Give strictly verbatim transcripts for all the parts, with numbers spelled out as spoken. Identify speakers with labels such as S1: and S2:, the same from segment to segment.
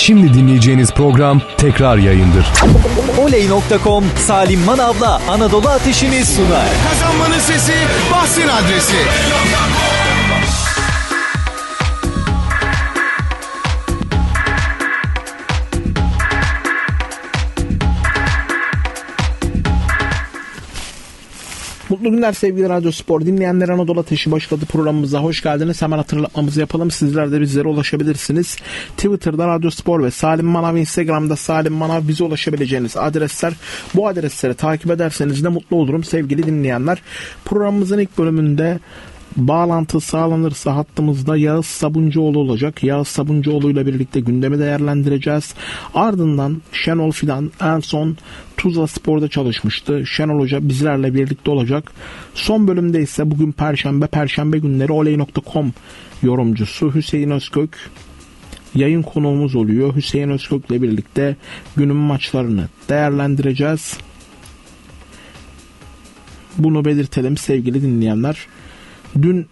S1: Şimdi dinleyeceğiniz program tekrar yayındır.
S2: oley nokta com Salim Manav'la Anadolu Ateşi'ni sunar.
S3: Kazanmanın sesi, bahsin adresi.
S4: Mutlu günler sevgili Radyo Spor dinleyenler, Anadolu Ateşi başladı programımıza hoş geldiniz. Hemen hatırlatmamızı yapalım. Sizler de bizlere ulaşabilirsiniz. Twitter'da Radyo Spor ve Salim Manav, Instagram'da Salim Manav, bize ulaşabileceğiniz adresler. Bu adresleri takip ederseniz de mutlu olurum sevgili dinleyenler. Programımızın ilk bölümünde bağlantı sağlanırsa hattımızda Yağız Sabuncuoğlu olacak. Yağız Sabuncuoğlu ile birlikte gündemi değerlendireceğiz. Ardından Şenol Fidan en son Tuzla Spor'da çalışmıştı. Şenol Hoca bizlerle birlikte olacak. Son bölümde ise bugün Perşembe, Perşembe günleri oley nokta com yorumcusu Hüseyin Özkök yayın konuğumuz oluyor. Hüseyin Özkök ile birlikte günün maçlarını değerlendireceğiz. Bunu belirtelim sevgili dinleyenler. Dün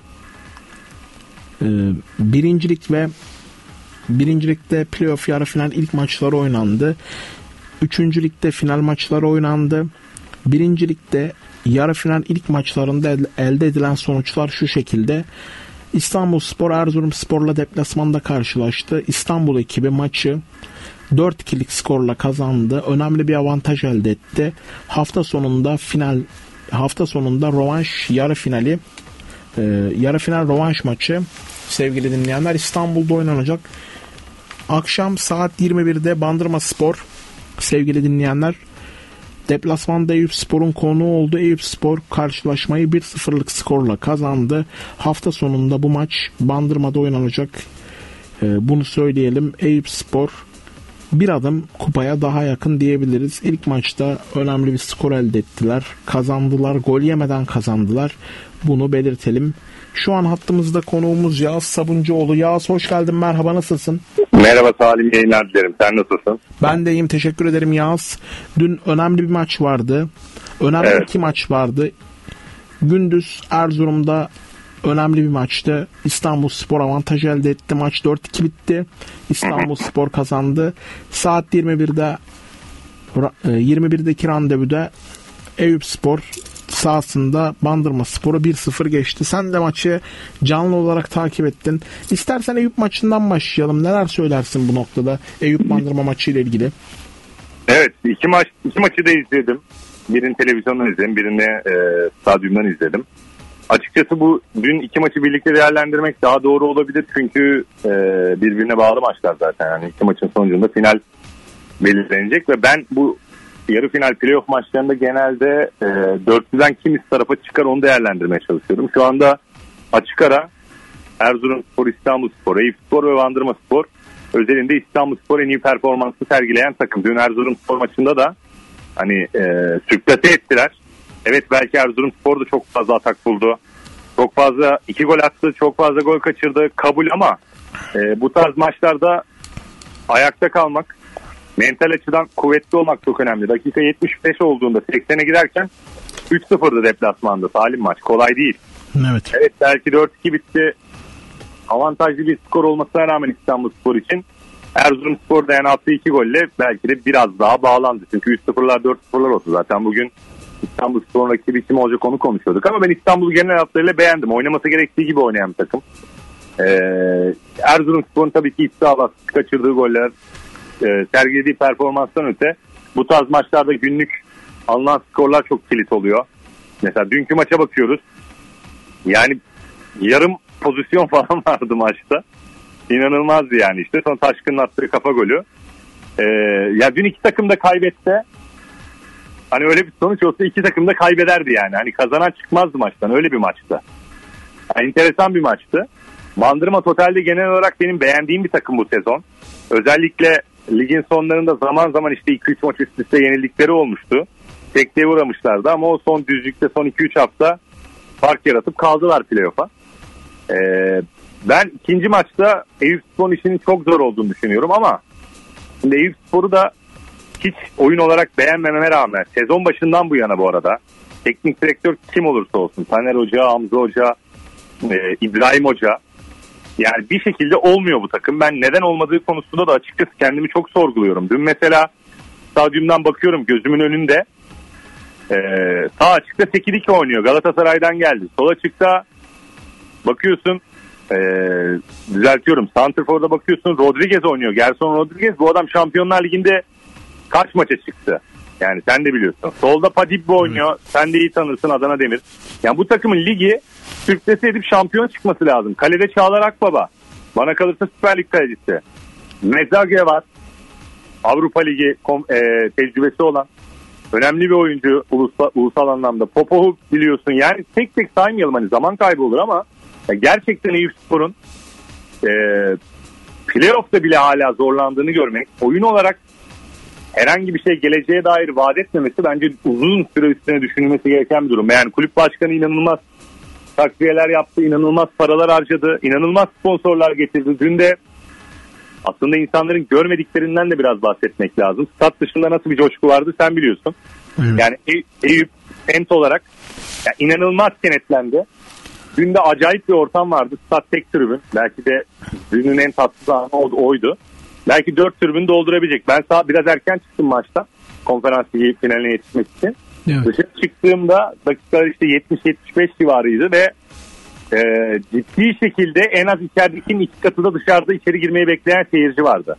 S4: e, birincilik ve birincilikte playoff yarı final ilk maçları oynandı. Üçüncülükte final maçları oynandı. Birincilikte yarı final ilk maçlarında elde edilen sonuçlar şu şekilde. İstanbulspor Erzurumspor'la deplasmanda karşılaştı. İstanbul ekibi maçı dört ikilik skorla kazandı. Önemli bir avantaj elde etti. Hafta sonunda final hafta sonunda rövanş yarı finali Ee, yarı final rövanş maçı sevgili dinleyenler İstanbul'da oynanacak. Akşam saat yirmi birde Bandırmaspor sevgili dinleyenler deplasmanda Eyüpspor'un konuğu oldu. Eyüpspor karşılaşmayı bir sıfırlık skorla kazandı. Hafta sonunda bu maç Bandırma'da oynanacak. Ee, bunu söyleyelim. Eyüpspor bir adım kupaya daha yakın diyebiliriz. İlk maçta önemli bir skor elde ettiler. Kazandılar. Gol yemeden kazandılar. Bunu belirtelim. Şu an hattımızda konuğumuz Yağız Sabuncuoğlu. Yağız hoş geldin. Merhaba, nasılsın?
S5: Merhaba Salim, yayınlar dilerim. Sen nasılsın?
S4: Ben de iyiyim. Teşekkür ederim Yağız. Dün önemli bir maç vardı. Önemli evet. iki maç vardı. Gündüz Erzurum'da önemli bir maçtı. İstanbulspor avantaj elde etti. Maç dört iki bitti. İstanbulspor kazandı. Saat yirmi birde yirmi birdeki randevuda Eyüpspor sahasında Bandırmaspor'u bir sıfır geçti. Sen de maçı canlı olarak takip ettin. İstersen Eyüp maçından başlayalım. Neler söylersin bu noktada Eyüp Bandırma maçı ile ilgili?
S5: Evet, iki maç iki maçı da izledim. Birini televizyondan izledim, birini e, stadyumdan izledim. Açıkçası bu dün iki maçı birlikte değerlendirmek daha doğru olabilir çünkü e, birbirine bağlı maçlar zaten. Yani iki maçın sonucunda final belirlenecek ve ben bu yarı final playoff maçlarında genelde e, dörtlüden kim tarafa çıkar onu değerlendirmeye çalışıyorum. Şu anda açık ara Erzurumspor, İstanbulspor, Eyüpspor ve Bandırmaspor özelinde İstanbulspor en iyi performansı sergileyen takım. Dün Erzurumspor maçında da hani e, sürklase ettiler. Evet, belki Erzurumspor da çok fazla atak buldu. Çok fazla iki gol attı, çok fazla gol kaçırdı. Kabul ama e, bu tarz maçlarda ayakta kalmak, mental açıdan kuvvetli olmak çok önemli. Dakika yetmiş beş olduğunda seksene giderken üç sıfırdı deplasmanda Salim maç. Kolay değil.
S4: Evet.
S5: Evet, belki dört iki bitti. Avantajlı bir skor olmasına rağmen İstanbulspor için Erzurumspor da yani attığı iki golle belki de biraz daha bağlandı. Çünkü üç sıfırlar dört sıfırlar oldu. Zaten bugün İstanbulspor'un rakibi kim olacak onu konuşuyorduk. Ama ben İstanbul'u genel hatlarıyla beğendim. Oynaması gerektiği gibi oynayan bir takım. Ee, Erzurumspor'un tabii ki iddialı kaçırdığı goller, e, sergilediği performanstan öte bu tarz maçlarda günlük alınan skorlar çok kilit oluyor. Mesela dünkü maça bakıyoruz. Yani yarım pozisyon falan vardı maçta. İnanılmazdı yani işte. Sonra Taşkın'ın attığı kafa golü. Ee, ya dün iki takım da kaybetse hani öyle bir sonuç olsa iki takım da kaybederdi yani. Hani kazanan çıkmazdı maçtan. Öyle bir maçtı. Yani enteresan bir maçtı. Bandırma totalde genel olarak benim beğendiğim bir takım bu sezon. Özellikle ligin sonlarında zaman zaman işte iki üç maç üst üste yenildikleri olmuştu. Tekliğe uğramışlardı ama o son düzlükte son iki üç hafta fark yaratıp kaldılar playoff'a. Ee, ben ikinci maçta Eyüpspor'un işinin çok zor olduğunu düşünüyorum ama şimdi Eyüpspor'u da hiç oyun olarak beğenmememe rağmen sezon başından bu yana bu arada teknik direktör kim olursa olsun Taner Hoca, Hamza Hoca, e, İbrahim Hoca Yani bir şekilde olmuyor bu takım. Ben neden olmadığı konusunda da açıkçası kendimi çok sorguluyorum. Dün mesela stadyumdan bakıyorum, gözümün önünde. Ee, sağ açıkta Tekil iki oynuyor. Galatasaray'dan geldi. Sol açıkta bakıyorsun, ee, düzeltiyorum, Santrfor'da bakıyorsun Rodriguez oynuyor. Gerson Rodriguez, bu adam Şampiyonlar Ligi'nde kaç maça çıktı? Yani sen de biliyorsun. Solda Padibbo oynuyor. Hmm. Sen de iyi tanırsın, Adana Demir. Yani bu takımın ligi sürklese edip şampiyon çıkması lazım. Kalede Çağlar Akbaba. Bana kalırsa Süper Lig kalecisi. Mezage var. Avrupa Ligi e, tecrübesi olan önemli bir oyuncu ulusal, ulusal anlamda. Popov'u biliyorsun. Yani tek tek saymayalım, hani zaman kaybı olur ama gerçekten Eyüpspor'un e, playoff'ta bile hala zorlandığını görmek, oyun olarak herhangi bir şey geleceğe dair vaat etmemesi bence uzun süre üstüne düşünülmesi gereken bir durum. Yani kulüp başkanı inanılmaz takviyeler yaptı, inanılmaz paralar harcadı, inanılmaz sponsorlar getirdi. Dün de aslında insanların görmediklerinden de biraz bahsetmek lazım. Stat dışında nasıl bir coşku vardı sen biliyorsun. Evet. Yani Eyüp semt olarak yani inanılmaz kenetlendi. Dün de acayip bir ortam vardı. Stat tek tribün. Belki de dünün en tatsız anı oydu. Belki dört tribün doldurabilecek. Ben sağ biraz erken çıktım maçta. Konferans ligi finaline yetişmek için. Evet. Dışarı çıktığımda dakikalar işte yetmiş yetmiş beş civarıydı ve e, ciddi şekilde en az içeridekinin iki katı da dışarıda içeri girmeyi bekleyen seyirci vardı.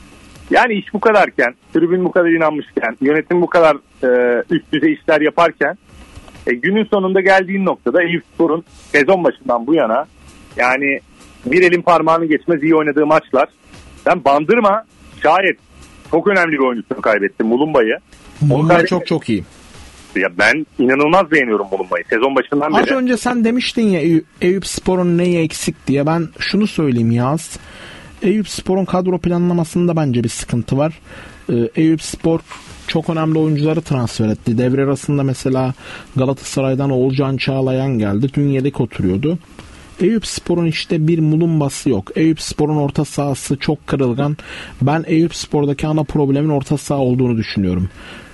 S5: Yani iş bu kadarken, tribün bu kadar inanmışken, yönetim bu kadar e, üst düzey işler yaparken e, günün sonunda geldiğin noktada Eyüpspor'un sezon başından bu yana yani bir elin parmağını geçmez iyi oynadığı maçlar. Ben Bandırma şayet çok önemli bir oyuncusunu kaybettim, Mulumba'yı.
S4: Mulumba çok çok iyi.
S5: Ya ben inanılmaz beğeniyorum Mulumba'yı sezon başından beri.
S4: Az önce sen demiştin ya Eyüp, Eyüpspor'un neyi eksik diye. Ben şunu söyleyeyim Yaz. Eyüpspor'un kadro planlamasında bence bir sıkıntı var. Ee, Eyüpspor çok önemli oyuncuları transfer etti. Devre arasında mesela Galatasaray'dan Oğulcan Çağlayan geldi. Dün yedek oturuyordu. Eyüpspor'un işte bir Mulumba'sı yok. Eyüpspor'un orta sahası çok kırılgan. Ben Eyüpspor'daki ana problemin orta saha olduğunu düşünüyorum.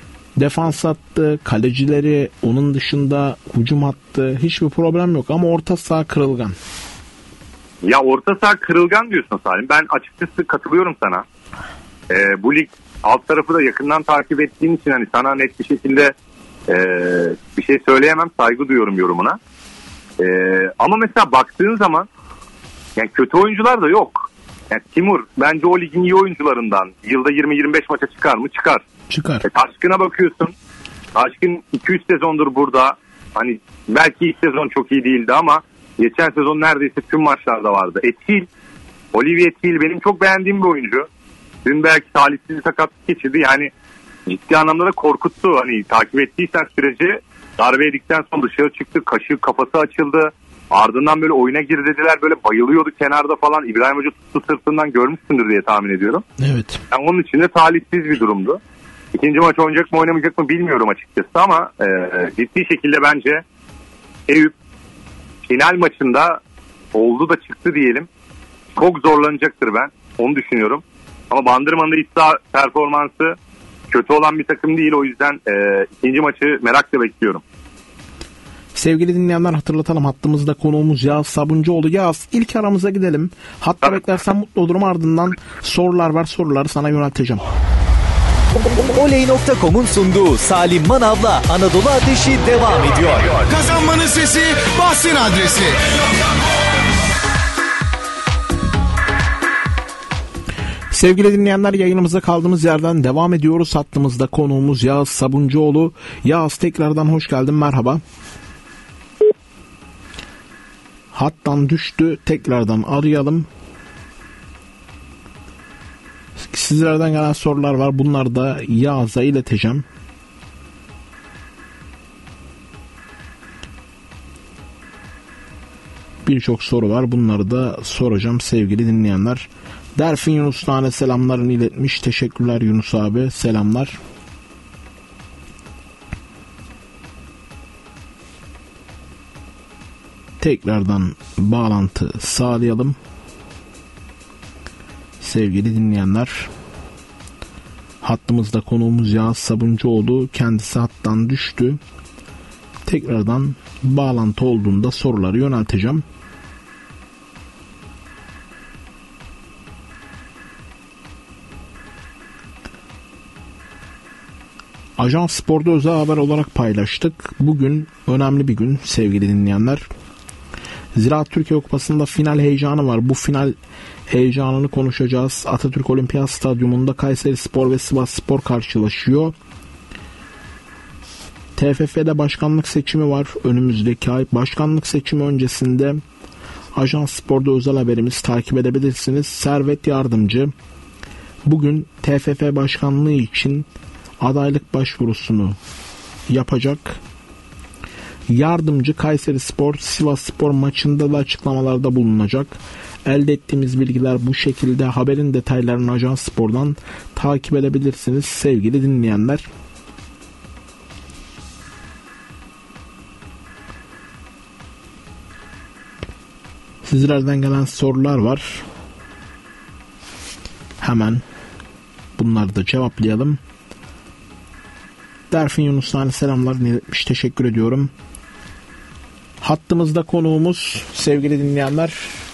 S4: Defans hattı, kalecileri, onun dışında hücum hattı, hiçbir problem yok ama orta saha kırılgan.
S5: Ya orta saha kırılgan diyorsun Salim. Ben açıkçası katılıyorum sana. Ee, bu lig alt tarafı da yakından takip ettiğim için hani sana net bir şekilde e, bir şey söyleyemem. Saygı duyuyorum yorumuna. E, ama mesela baktığın zaman yani kötü oyuncular da yok. Yani Timur bence o ligin iyi oyuncularından. Yılda yirmi yirmi beş maça çıkar mı? Çıkar.
S4: Çıkar.
S5: E, Taşkın'a bakıyorsun. Taşkın iki üç sezondur burada. Hani belki ilk sezon çok iyi değildi ama geçen sezon neredeyse tüm maçlarda vardı. Etil, Olivier Etil benim çok beğendiğim bir oyuncu. Dün belki talihsiz bir sakatlık geçirdi. Yani ciddi anlamda da korkuttu. Hani takip ettiysen süreci darbe yedikten sonra dışarı çıktı. Kaşı kafası açıldı. Ardından böyle oyuna gir dediler. Böyle bayılıyordu kenarda falan. İbrahim Hoca tuttu sırtından, görmüşsündür diye tahmin ediyorum.
S4: Evet.
S5: Yani onun için de talihsiz bir durumdu. İkinci maç oynayacak mı oynamayacak mı bilmiyorum açıkçası ama e, ciddi şekilde bence Eyüp final maçında oldu da çıktı diyelim. Çok zorlanacaktır ben. Onu düşünüyorum. Ama Bandırma'nın da iddia performansı kötü olan bir takım değil. O yüzden e, ikinci maçı merakla bekliyorum.
S4: Sevgili dinleyenler hatırlatalım. Hattımızda konuğumuz Yağız Sabuncuoğlu. Yağız ilk aramıza gidelim. Hatta evet. Beklersen mutlu olurum. Ardından sorular var. Soruları sana yönelteceğim.
S2: oley nokta com'un sunduğu Salim Manav'la Anadolu Ateşi devam ediyor.
S3: Kazanmanın sesi, Bahsin adresi.
S4: Sevgili dinleyenler yayınımıza kaldığımız yerden devam ediyoruz. Hattımızda konuğumuz Yağız Sabuncuoğlu. Yağız tekrardan hoş geldin, merhaba. Hattan düştü, tekrardan arayalım. Sizlerden gelen sorular var. Bunları da Yağız'a ileteceğim. Birçok soru var. Bunları da soracağım sevgili dinleyenler. Derfin Yunus Tane selamlarını iletmiş. Teşekkürler Yunus abi. Selamlar. Tekrardan bağlantı sağlayalım. Sevgili dinleyenler. Hattımızda konuğumuz Yağız Sabuncuoğlu. Kendisi hattan düştü. Tekrardan bağlantı olduğunda soruları yönelteceğim. Ajans Spor'da özel haber olarak paylaştık. Bugün önemli bir gün sevgili dinleyenler. Ziraat Türkiye Kupası'nda final heyecanı var. Bu final heyecanını konuşacağız. Atatürk Olimpiyat Stadyumunda Kayseri Spor ve Sivas Spor karşılaşıyor. T F F'de başkanlık seçimi var önümüzdeki ay. Başkanlık seçimi öncesinde Ajans Spor'da özel haberimiz takip edebilirsiniz. Servet Yardımcı bugün T F F başkanlığı için adaylık başvurusunu yapacak. Yardımcı Kayseri Spor Sivas Spor maçında da açıklamalarda bulunacak. Elde ettiğimiz bilgiler bu şekilde. Haberin detaylarını Ajans Spor'dan takip edebilirsiniz sevgili dinleyenler. Sizlerden gelen sorular var. Hemen bunları da cevaplayalım. Derfin Yunus'tan selamlar iletmiş. Teşekkür ediyorum. Hattımızda konuğumuz sevgili dinleyenler.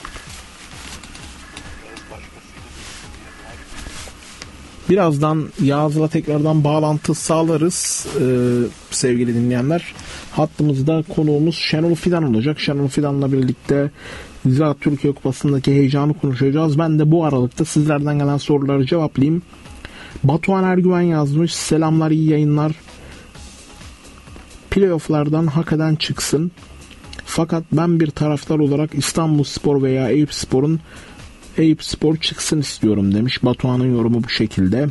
S4: Birazdan Yağız'la tekrardan bağlantı sağlarız ee, sevgili dinleyenler. Hattımızda konuğumuz Şenol Fidan olacak. Şenol Fidan'la birlikte Ziraat Türkiye Kupası'ndaki heyecanı konuşacağız. Ben de bu aralıkta sizlerden gelen soruları cevaplayayım. Batuhan Ergüven yazmış. Selamlar, iyi yayınlar. Playoff'lardan hak eden çıksın. Fakat ben bir taraftar olarak İstanbulspor veya Eyüpspor'un Eyüpspor çıksın istiyorum demiş. Batuhan'ın yorumu bu şekilde.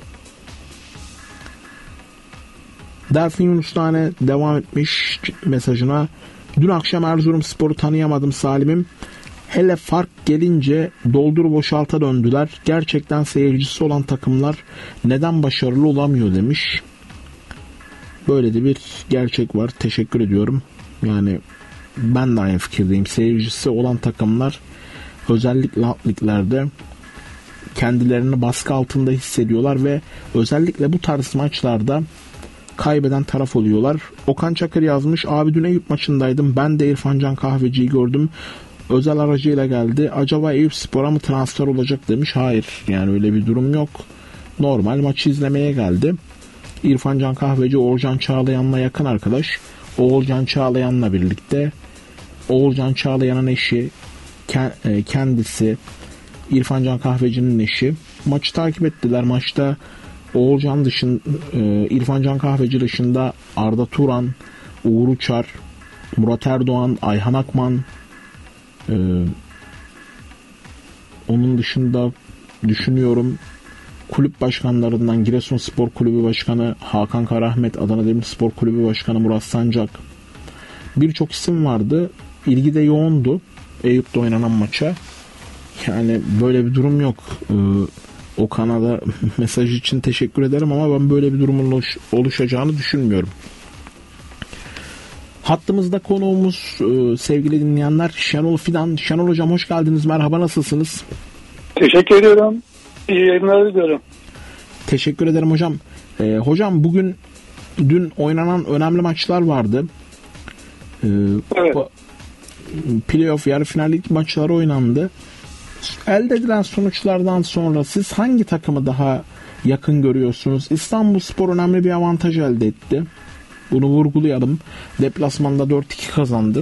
S4: Derfin Yunus tane devam etmiş mesajına. Dün akşam Erzurumspor'u tanıyamadım Salim'im. Hele fark gelince doldur boşalta döndüler. Gerçekten seyircisi olan takımlar neden başarılı olamıyor demiş. Böyle de bir gerçek var. Teşekkür ediyorum. Yani ben de aynı fikirdeyim. Seyircisi olan takımlar özellikle alt liglerde kendilerini baskı altında hissediyorlar ve özellikle bu tarz maçlarda kaybeden taraf oluyorlar. Okan Çakır yazmış. Abi dün Eyüp maçındaydım. Ben de İrfan Can Kahveci'yi gördüm. Özel aracıyla geldi. Acaba Eyüpspor'a mı transfer olacak demiş. Hayır. Yani öyle bir durum yok. Normal maçı izlemeye geldi. İrfan Can Kahveci Oğulcan Çağlayan'la yakın arkadaş. Oğulcan Çağlayan'la birlikte Oğulcan Çağlayan'ın eşi kendisi İrfan Can Kahveci'nin eşi maçı takip ettiler. Maçta Oğulcan dışında İrfan Can Kahveci dışında Arda Turan, Uğur Uçar, Murat Erdoğan, Ayhan Akman, Ee, onun dışında düşünüyorum kulüp başkanlarından Giresunspor Kulübü Başkanı Hakan Karahmet, Adana Demirspor Kulübü Başkanı Murat Sancak, birçok isim vardı. İlgi de yoğundu Eyüp'te oynanan maça. Yani böyle bir durum yok. Ee, o Kanada mesaj için teşekkür ederim ama ben böyle bir durumun oluş- oluşacağını düşünmüyorum. Hattımızda konuğumuz e, sevgili dinleyenler Şenol Fidan. Şenol Hocam hoş geldiniz. Merhaba, nasılsınız?
S6: Teşekkür ediyorum. İyi yayınlar diliyorum.
S4: Teşekkür ederim hocam. E, hocam bugün dün oynanan önemli maçlar vardı. E,
S6: Evet.
S4: Playoff yarı finallik maçları oynandı. Elde edilen sonuçlardan sonra siz hangi takımı daha yakın görüyorsunuz? İstanbulspor önemli bir avantaj elde etti. Bunu vurgulayalım. Deplasmanda dört iki kazandı.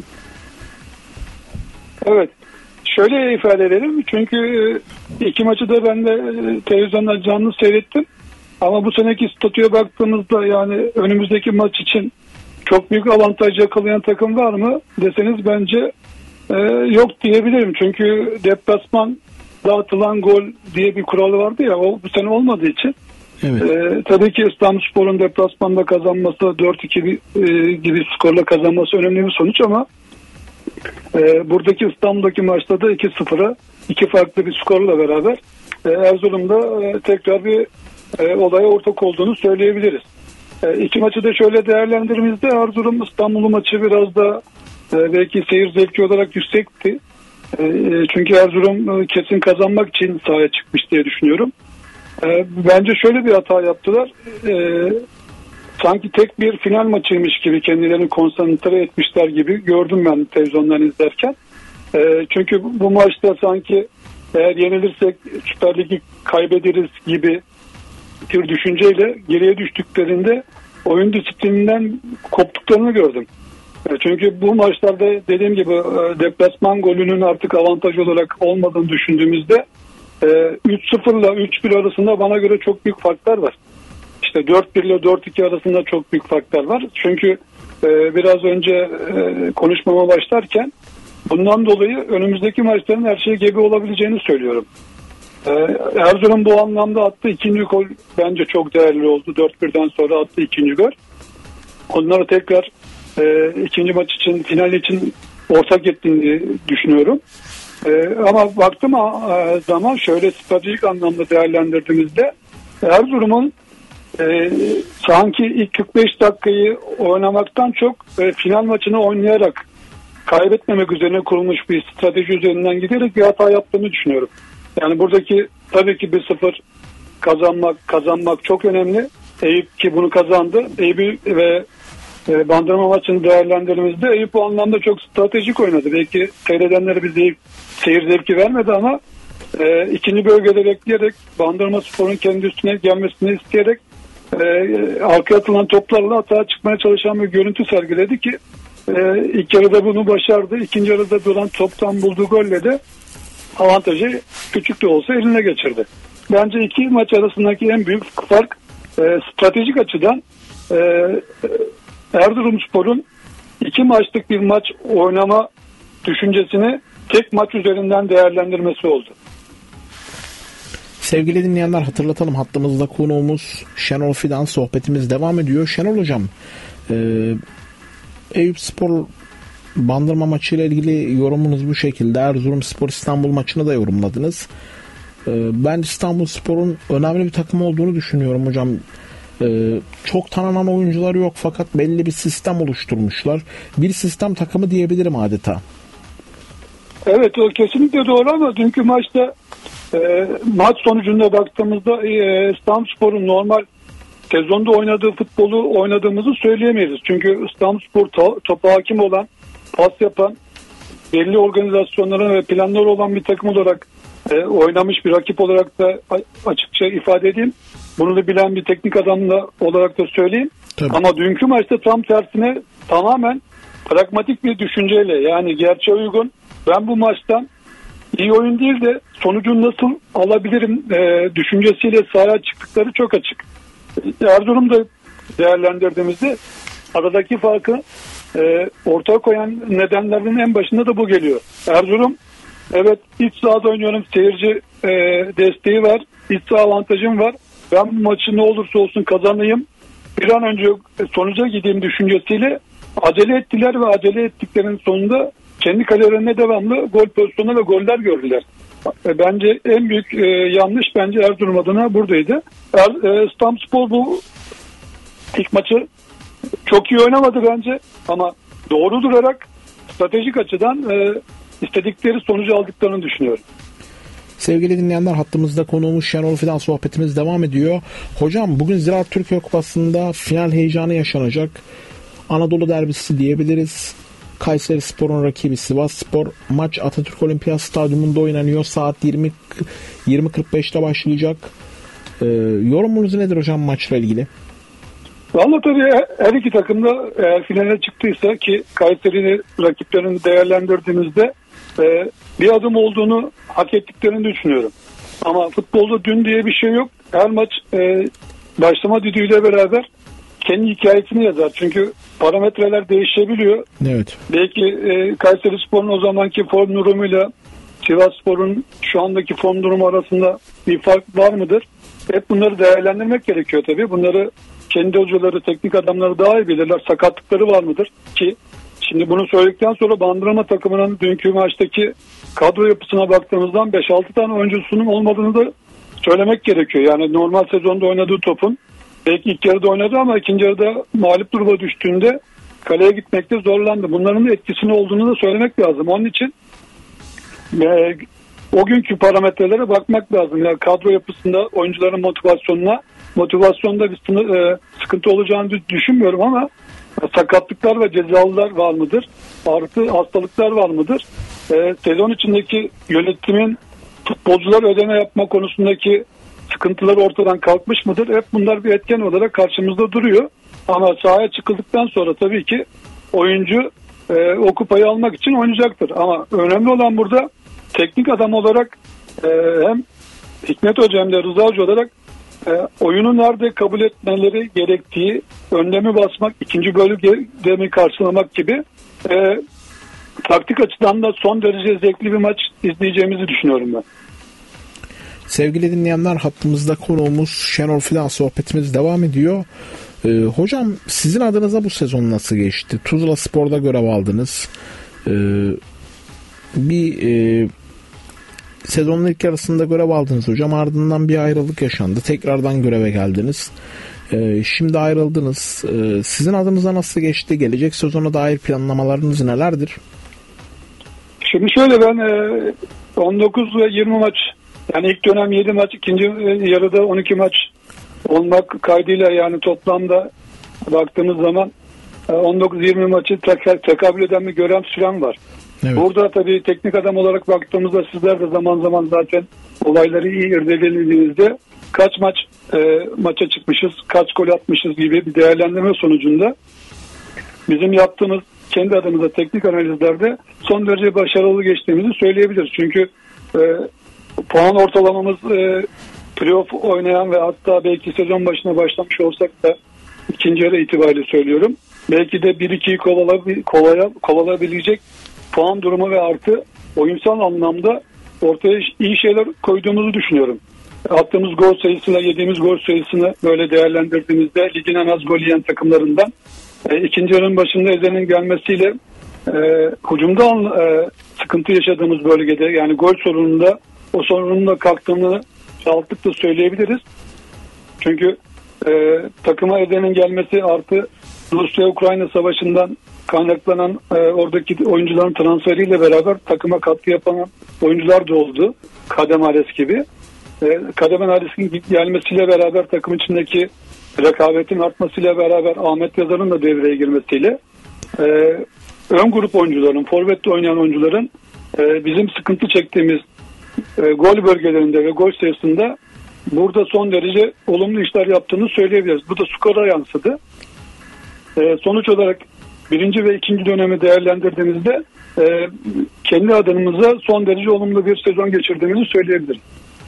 S6: Evet. Şöyle ifade edelim. Çünkü iki maçı da ben de televizyonda canlı seyrettim. Ama bu seneki statüye baktığımızda yani önümüzdeki maç için çok büyük avantaj yakalayan takım var mı deseniz bence e, yok diyebilirim. Çünkü deplasman dağıtılan gol diye bir kuralı vardı ya, o bu sene olmadığı için.
S4: Evet.
S6: Ee, tabii ki İstanbulspor'un deplasmanda kazanması, dört iki e, gibi skorla kazanması önemli bir sonuç ama e, buradaki İstanbul'daki maçta da iki sıfıra iki farklı bir skorla beraber e, Erzurum'da e, tekrar bir e, olaya ortak olduğunu söyleyebiliriz. E, iki maçı da şöyle değerlendirdiğimizde Erzurum İstanbul'u maçı biraz da e, belki seyir zevki olarak yüksekti. E, çünkü Erzurum e, kesin kazanmak için sahaya çıkmış diye düşünüyorum. E, bence şöyle bir hata yaptılar. E, sanki tek bir final maçıymış gibi kendilerini konsantre etmişler gibi gördüm ben televizyondan izlerken. E, çünkü bu maçta sanki eğer yenilirsek Süper Lig'i kaybederiz gibi tür düşünceyle geriye düştüklerinde oyun disiplininden koptuklarını gördüm. Çünkü bu maçlarda dediğim gibi deplasman golünün artık avantaj olarak olmadığını düşündüğümüzde üç sıfır ile üç bir arasında bana göre çok büyük farklar var. İşte dört bir ile dört iki arasında çok büyük farklar var. Çünkü biraz önce konuşmama başlarken bundan dolayı önümüzdeki maçların her şeye gebe olabileceğini söylüyorum. Erzurum bu anlamda attığı ikinci gol bence çok değerli oldu. dört birden sonra attığı ikinci gol. Onları tekrar e, ikinci maç için, final için ortak ettiğini düşünüyorum. E, ama baktım e, zaman şöyle stratejik anlamda değerlendirdiğimizde Erzurum'un e, sanki ilk kırk beş dakikayı oynamaktan çok e, final maçını oynayarak kaybetmemek üzerine kurulmuş bir strateji üzerinden giderek bir hata yaptığını düşünüyorum. Yani buradaki tabii ki bir sıfır kazanmak kazanmak çok önemli. Eyüp ki bunu kazandı. Eyüp'ü ve e, Bandırma maçını değerlendirdiğimizde Eyüp bu anlamda çok stratejik oynadı. Belki seyredenlere bir zevk, seyir zevki vermedi ama e, ikinci bölgede bekleyerek Bandırma Spor'un kendi üstüne gelmesini isteyerek e, arkaya atılan toplarla hata çıkmaya çalışan bir görüntü sergiledi ki e, ilk yarıda bunu başardı. İkinci yarıda duran toptan bulduğu golle de avantajı küçük de olsa eline geçirdi. Bence iki maç arasındaki en büyük fark e, stratejik açıdan e, Erzurumspor'un iki maçlık bir maç oynama düşüncesini tek maç üzerinden değerlendirmesi oldu.
S4: Sevgili dinleyenler, hatırlatalım, hattımızda konuğumuz Şenol Fidan, sohbetimiz devam ediyor. Şenol Hocam, e, Eyüpspor Bandırma maçıyla ilgili yorumunuz bu şekilde. Erzurumspor İstanbul maçını da yorumladınız. E, ben İstanbulspor'un önemli bir takım olduğunu düşünüyorum hocam. E, çok tanınan oyuncuları yok fakat belli bir sistem oluşturmuşlar. Bir sistem takımı diyebilirim adeta.
S6: Evet, o kesinlikle doğru ama dünkü maçta e, maç sonucunda baktığımızda e, İstanbulspor'un normal sezonda oynadığı futbolu oynadığımızı söyleyemeyiz. Çünkü İstanbulspor to- topa hakim olan, pas yapan, belli organizasyonların ve planları olan bir takım olarak e, oynamış bir rakip olarak da açıkça ifade edeyim. Bunu da bilen bir teknik adam da olarak da söyleyeyim. Tabii. Ama dünkü maçta tam tersine tamamen pragmatik bir düşünceyle, yani gerçeğe uygun, ben bu maçtan iyi oyun değil de sonucu nasıl alabilirim e, düşüncesiyle sahaya çıktıkları çok açık. Erzurum'da değerlendirdiğimizde aradaki farkı e, ortaya koyan nedenlerinin en başında da bu geliyor. Erzurum, evet iç sahada oynuyorum, seyirci e, desteği var, iç saha avantajım var, ben bu maçı ne olursa olsun kazanayım, bir an önce sonuca gideyim düşüncesiyle acele ettiler ve acele ettiklerinin sonunda kendi kalelerine devamlı gol pozisyonu ve goller gördüler. Bence en büyük e, yanlış bence Erzurum adına buradaydı. Er, e, İstanbulspor bu ilk maçı çok iyi oynamadı bence ama doğru durarak stratejik açıdan e, istedikleri sonucu aldıklarını düşünüyorum.
S4: Sevgili dinleyenler, hattımızda konuğumuz Şenol Fidan, sohbetimiz devam ediyor. Hocam, bugün Ziraat Türkiye Kupası'nda final heyecanı yaşanacak. Anadolu derbisi diyebiliriz. Kayserispor'un rakibi Sivasspor. Maç Atatürk Olimpiyat Stadyumunda oynanıyor. Saat yirmi yirmi kırk beşte başlayacak. Ee, yorumunuz nedir hocam maçla ilgili?
S6: Vallahi tabii her iki takım da eğer finale çıktıysa, ki Kayseri'nin rakiplerini değerlendirdiğimizde e, bir adım olduğunu hak ettiklerini düşünüyorum. Ama futbolda dün diye bir şey yok. Her maç e, başlama düdüğüyle beraber kendi hikayesini yazar. Çünkü parametreler değişebiliyor.
S4: Evet.
S6: Belki e, Kayserispor'un o zamanki form durumuyla Sivasspor'un şu andaki form durumu arasında bir fark var mıdır? Hep bunları değerlendirmek gerekiyor tabii. Bunları kendi hocaları, teknik adamları daha iyi bilirler. Sakatlıkları var mıdır? Ki şimdi bunu söyledikten sonra Bandırma takımının dünkü maçtaki kadro yapısına baktığımızdan beş altı tane oyuncusunun olmadığını da söylemek gerekiyor. Yani normal sezonda oynadığı topun belki ilk yarıda oynadı ama ikinci yarıda mağlup duruma düştüğünde kaleye gitmekte zorlandı. Bunların da etkisini olduğunu da söylemek lazım. Onun için e, o günkü parametrelere bakmak lazım. Yani kadro yapısında oyuncuların motivasyonuna, motivasyonda bir sınır, e, sıkıntı olacağını düşünmüyorum ama sakatlıklar ve cezalılar var mıdır? Artı hastalıklar var mıdır? E, sezon içindeki yönetimin futbolcular ödeme yapma konusundaki sıkıntılar ortadan kalkmış mıdır? Hep bunlar bir etken olarak karşımızda duruyor. Ama sahaya çıkıldıktan sonra tabii ki oyuncu e, o kupayı almak için oynayacaktır. Ama önemli olan burada teknik adam olarak e, hem Hikmet Hoca hem de Rıza Hoca olarak e, oyunu nerede kabul etmeleri gerektiği, önlemi basmak, ikinci bölümü karşılamak gibi e, taktik açıdan da son derece zevkli bir maç izleyeceğimizi düşünüyorum ben.
S4: Sevgili dinleyenler, hattımızda konuğumuz Şenol Fidan, sohbetimiz devam ediyor. Ee, hocam sizin adınıza bu sezon nasıl geçti? Tuzla Spor'da görev aldınız. Ee, bir e, sezonun ilk yarısında görev aldınız hocam. Ardından bir ayrılık yaşandı. Tekrardan göreve geldiniz. Ee, şimdi ayrıldınız. Ee, sizin adınıza nasıl geçti? Gelecek sezona dair planlamalarınız nelerdir?
S6: Şimdi şöyle, ben on dokuz ve yirmi maç, yani ilk dönem yedi maç, ikinci yarıda on iki maç olmak kaydıyla, yani toplamda baktığımız zaman on dokuz yirmi maçı tekabül eden bir görev sürem var. Evet. Burada tabii teknik adam olarak baktığımızda sizler de zaman zaman zaten olayları iyi irdelediğinizde kaç maç e, maça çıkmışız, kaç gol atmışız gibi bir değerlendirme sonucunda bizim yaptığımız kendi adımıza teknik analizlerde son derece başarılı geçtiğimizi söyleyebiliriz. Çünkü e, puan ortalamamız e, playoff oynayan ve hatta belki sezon başına başlamış olsak da ikinci yarı itibariyle söylüyorum, belki de bir ikiyi kovala, kovala, kovalayabilecek puan durumu ve artı oyunsal anlamda ortaya iyi şeyler koyduğumuzu düşünüyorum. Attığımız gol sayısıyla yediğimiz gol sayısını böyle değerlendirdiğimizde ligin en az gol yiyen takımlarından e, ikinci yarının başında Eze'nin gelmesiyle e, hücumda e, sıkıntı yaşadığımız bölgede, yani gol sorununda o sorunun da kalktığını rahatlıkla söyleyebiliriz. Çünkü e, takıma Eze'nin gelmesi artı Rusya-Ukrayna savaşından kaynaklanan e, oradaki oyuncuların transferiyle beraber takıma katkı yapan oyuncular da oldu. Kadem Ares gibi. E, Kadem Ares'in gelmesiyle beraber takım içindeki rekabetin artmasıyla beraber Ahmet Yazar'ın da devreye girmesiyle e, ön grup oyuncuların, forvette oynayan oyuncuların e, bizim sıkıntı çektiğimiz e, gol bölgelerinde ve gol sayısında burada son derece olumlu işler yaptığını söyleyebiliriz. Bu da skora yansıdı. E, sonuç olarak birinci ve ikinci dönemi değerlendirdiğimizde e, kendi adımıza son derece olumlu bir sezon geçirdiğimizi söyleyebiliriz.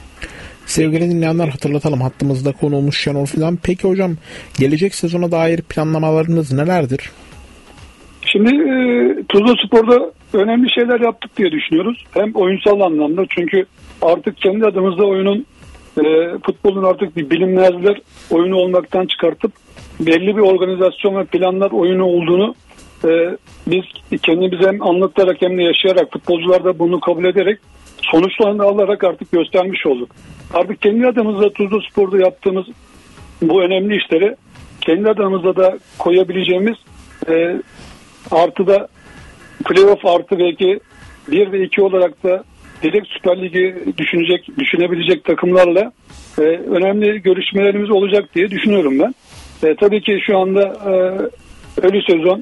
S4: Sevgili dinleyenler, hatırlatalım, hattımızda konuğumuz Şenol Fidan. Peki hocam, gelecek sezona dair planlamalarınız nelerdir? Şimdi
S6: e, Tuzla Spor'da önemli şeyler yaptık diye düşünüyoruz. Hem oyunsal anlamda, çünkü artık kendi adımızda oyunun e, futbolun artık bir bilinmezler oyunu olmaktan çıkartıp belli bir organizasyon ve planlar oyunu olduğunu e, biz kendimize hem anlatarak hem de yaşayarak, futbolcular da bunu kabul ederek sonuçlarını alarak artık göstermiş olduk. Artık kendi adımızda Tuzla Spor'da yaptığımız bu önemli işleri kendi adımızda da koyabileceğimiz e, artı da playoff artı belki bir ve iki olarak da direkt Süper Lig'i düşünecek, düşünebilecek takımlarla e, önemli görüşmelerimiz olacak diye düşünüyorum ben. E, tabii ki şu anda e, ölü sezon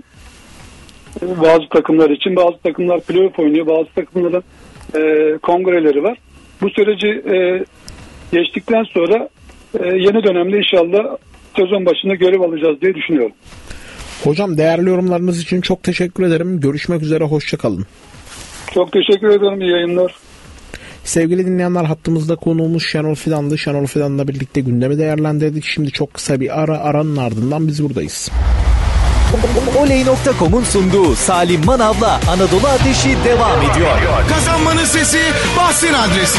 S6: e, bazı takımlar için, bazı takımlar playoff oynuyor, bazı takımların e, kongreleri var. Bu süreci e, geçtikten sonra e, yeni dönemde inşallah sezon başında görev alacağız diye düşünüyorum.
S4: Hocam, değerli yorumlarınız için çok teşekkür ederim. Görüşmek üzere, hoşça kalın.
S6: Çok teşekkür ederim, iyi yayınlar.
S4: Sevgili dinleyenler, hattımızda konuğumuz Şenol Fidan'dı. Şenol Fidan'la birlikte gündemi değerlendirdik. Şimdi çok kısa bir ara, aranın ardından biz buradayız.
S2: oley nokta com'un sunduğu Salim Manav'la Anadolu Ateşi devam ediyor.
S3: Kazanmanın sesi, Bahsin adresi.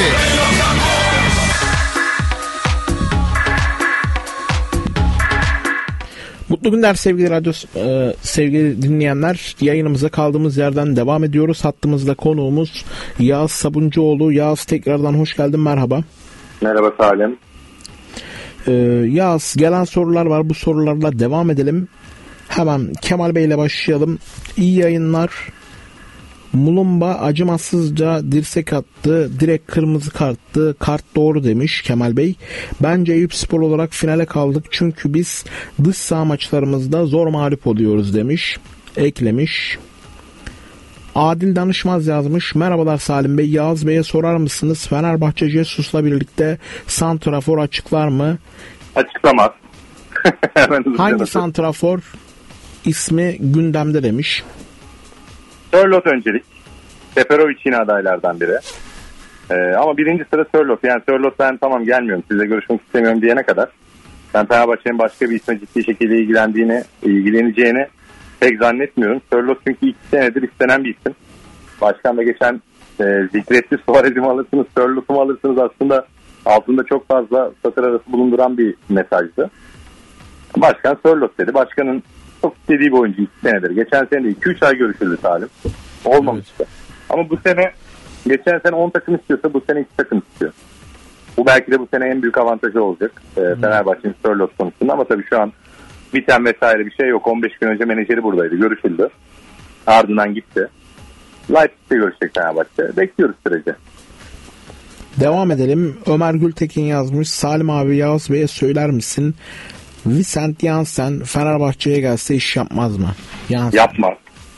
S4: Mutlu günler sevgili radyo, e, sevgili dinleyenler. Yayınımıza kaldığımız yerden devam ediyoruz. Hattımızda konuğumuz Yağız Sabuncuoğlu. Yağız, tekrardan hoş geldin, merhaba.
S5: Merhaba Salim.
S4: E, Yağız, gelen sorular var. Bu sorularla devam edelim. Hemen Kemal Bey ile başlayalım. İyi yayınlar. Mulumba acımasızca dirsek attı. Direkt kırmızı karttı. Kart doğru demiş Kemal Bey. Bence Eyüpspor olarak finale kaldık. Çünkü biz dış saha maçlarımızda zor mağlup oluyoruz demiş. Eklemiş. Adil Danışmaz yazmış. Merhabalar Salim Bey. Yağız Bey'e sorar mısınız? Fenerbahçe Jesus'la birlikte santrafor açıklar mı?
S5: Açıklamaz.
S4: Hangi santrafor ismi gündemde demiş.
S5: Sörloth öncelik. Seferovic yine adaylardan biri. Ee, ama birinci sıra Sörloth. Yani Sörloth ben tamam gelmiyorum, sizle görüşmek istemiyorum diyene kadar ben Fenerbahçe'nin başka bir isme ciddi şekilde ilgilendiğini, ilgileneceğini pek zannetmiyorum. Sörloth çünkü iki senedir istenen bir isim. Başkan da geçen e, zikretti, Suarez'i mi alırsınız, Sörloth'u mu alırsınız, aslında altında çok fazla satır arası bulunduran bir mesajdı. Başkan Sörloth dedi. Başkanın çok istediği bir oyuncu iki senedir. Geçen sene de iki üç ay görüşüldü Salim. Olmamıştı. Evet. Ama bu sene, geçen sene on takım istiyorsa bu sene iki takım istiyor. Bu belki de bu sene en büyük avantajı olacak e, hmm. Fenerbahçe'nin Sörloth konusunda, ama tabii şu an biten vesaire bir şey yok. on beş gün önce menajeri buradaydı, görüşüldü. Ardından gitti. Leipzig'te görüşecek Fenerbahçe. Bekliyoruz süreci.
S4: Devam edelim. Ömer Gültekin yazmış. Salim abi, Yağız Bey'e söyler misin? Vicent Janssen Fenerbahçe'ye gelse iş yapmaz mı? Janssen.
S5: Yapmaz.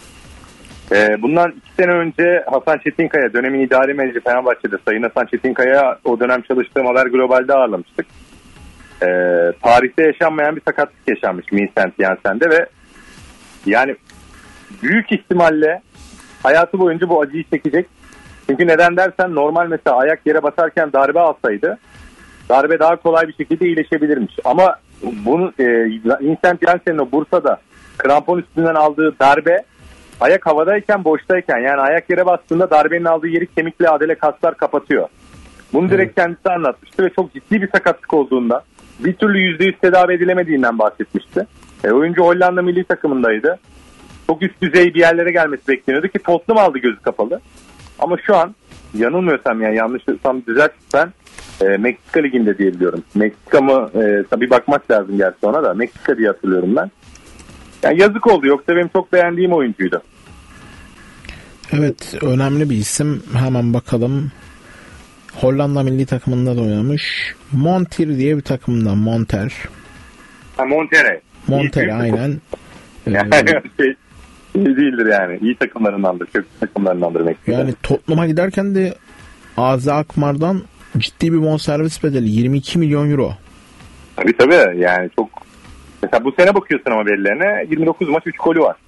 S5: Ee, bundan iki sene önce Hasan Çetinkaya, dönemin idari menajeri Fenerbahçe'de, Sayın Hasan Çetinkaya, o dönem çalıştığım Haber Global'de ağırlamıştık. Ee, tarihte yaşanmayan bir sakatlık yaşanmış Vincent Janssen'de ve yani büyük ihtimalle hayatı boyunca bu acıyı çekecek. Çünkü neden dersen, normal mesela ayak yere basarken darbe alsaydı darbe daha kolay bir şekilde iyileşebilirmiş. Ama bunu e, Vincent Janssen'in o Bursa'da krampon üstünden aldığı darbe ayak havadayken, boştayken, yani ayak yere bastığında darbenin aldığı yeri kemikle adele kaslar kapatıyor. Bunu direkt kendisi anlatmıştı ve çok ciddi bir sakatlık olduğunda, bir türlü yüzde yüz tedavi edilemediğinden bahsetmişti. E, oyuncu Hollanda milli takımındaydı. Çok üst düzey bir yerlere gelmesi bekleniyordu ki Tottenham aldı gözü kapalı. Ama şu an yanılmıyorsam, yani yanlışsam düzeltirsen, e, Meksika Ligi'nde diye biliyorum. Meksika mı? E, tabii bakmak lazım gerçi ona da. Meksika diye hatırlıyorum ben. Yani yazık oldu. Yoksa benim çok beğendiğim oyuncuydu.
S4: Evet, önemli bir isim. Hemen bakalım. Hollanda milli takımında da oynamış. Monter diye bir takımda. Monter.
S5: Ha, Monterrey.
S4: Monterrey aynen.
S5: Yani şey, iyi değildir yani. İyi takımlarındandır. Köklü takımlarındandır Meksika.
S4: Yani Tottenham'a giderken de A Z Alkmaar'dan ciddi bir bonservis bedeli. yirmi iki milyon euro.
S5: Tabii tabii. Yani çok. Mesela bu sene bakıyorsun ama verilerine, yirmi dokuz maç üç golü var.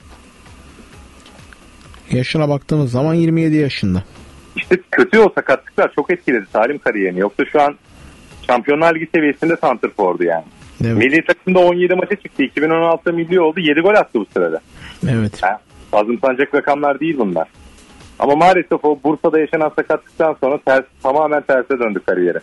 S4: Yaşına baktığımız zaman yirmi yedi yaşında.
S5: İşte kötü o sakatlıklar çok etkiledi Salim kariyerini. Yoksa şu an Şampiyonlar Ligi seviyesinde santrfordu yani. Evet. Milli takımda on yedi maça çıktı. iki bin on altıda milli oldu. yedi gol attı bu sırada.
S4: Evet.
S5: Yani azımsanacak rakamlar değil bunlar. Ama maalesef o Bursa'da yaşanan sakatlıktan sonra ters, tamamen terse döndü kariyeri.